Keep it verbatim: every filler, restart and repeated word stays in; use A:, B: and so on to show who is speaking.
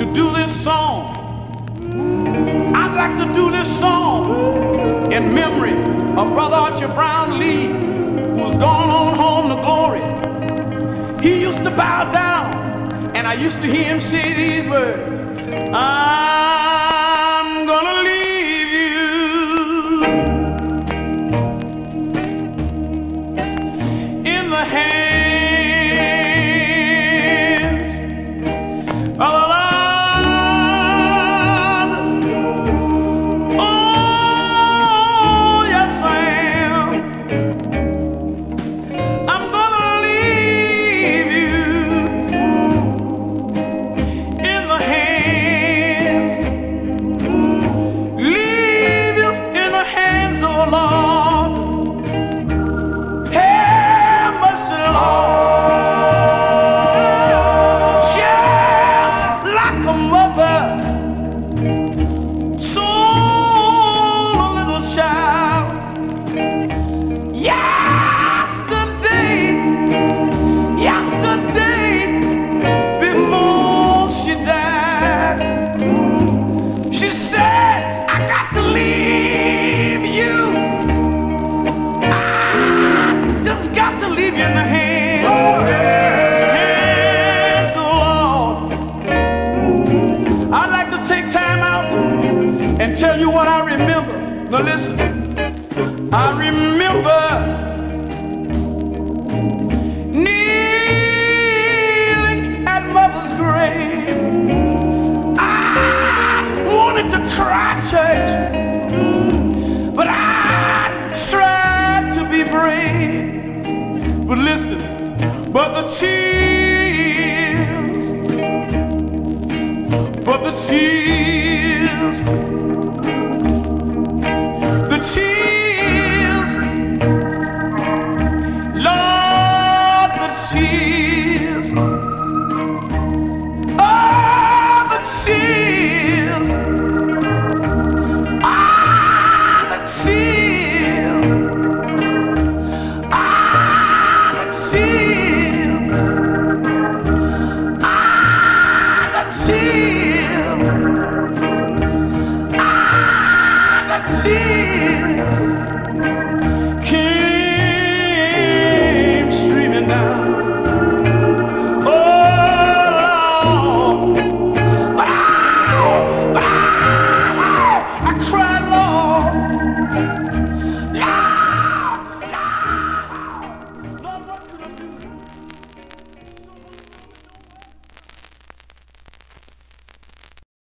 A: do this song. I'd like to do this song in memory of Brother Archie Brown Lee, who's gone on home to glory. He used to bow down, and I used to hear him say these words: I'm gonna leave you in the hands of the Lord. Oh, yes, I am. I'm gonna leave you in the hands, leave you in the hands of the Lord. Have mercy, Lord. Just like a mother, so a little child. Yesterday, yesterday, before she died, she said, I got to leave you. I just got to leave you in the hands, hands of the Lord. I'd like to take time out and tell you what I remember. Now listen, I remember kneeling at Mother's grave. I wanted to cry, church, but I tried to be brave. But listen, but the tears, but the tears, the tears, Lord, the tears, oh, the tears, ah, the tears, ah, the tears, ah, the tears, ah, the tears.